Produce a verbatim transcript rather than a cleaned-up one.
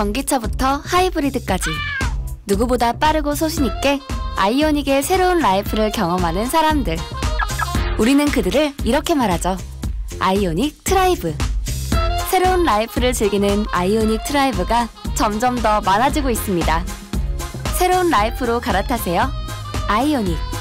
전기차부터 하이브리드까지 누구보다 빠르고 소신있게 아이오닉의 새로운 라이프를 경험하는 사람들. 우리는 그들을 이렇게 말하죠. 아이오닉 트라이브. 새로운 라이프를 즐기는 아이오닉 트라이브가 점점 더 많아지고 있습니다. 새로운 라이프로 갈아타세요. 아이오닉.